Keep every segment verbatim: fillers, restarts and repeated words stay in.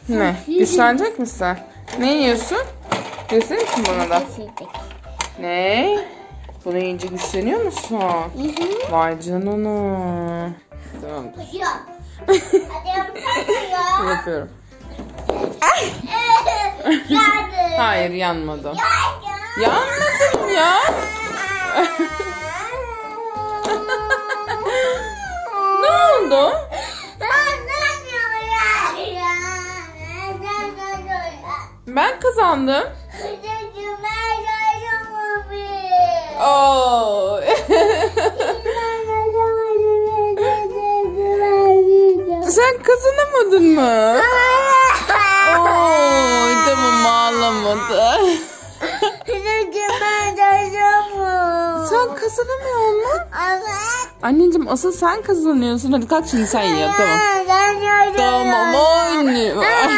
Ne? Güçlenecek misin? Ne yiyorsun? Gösterir misin bana da? Ne? Bunu yiyince güçleniyor musun? Hı hı. Vay canına. Tamam. Yapıyorum. Hayır, yanmadım. Yanmadım ya. Ne oldu? Ben kazandım. Oo. Sen kazanamadın mı? Oo, tamam, ağlamadı. Sen kazanamıyor musun? Anneciğim, asıl sen kazanıyorsun. Hadi kalk şimdi, sen ye. Tamam. Tamam anne.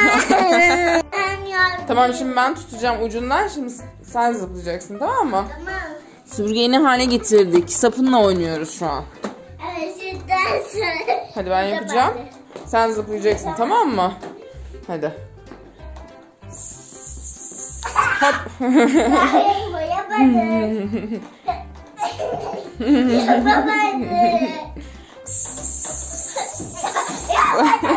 Tamam, şimdi ben tutacağım ucundan. Şimdi sen zıplayacaksın, tamam mı? Tamam. Süpürgeyi ne hale getirdik? Sapınla oynuyoruz şu an. Evet, sizden sonra. Hadi ben yapacağım. Sen zıplayacaksın, tamam mı? Hadi. Hop. Yapamadım. Yapamadım.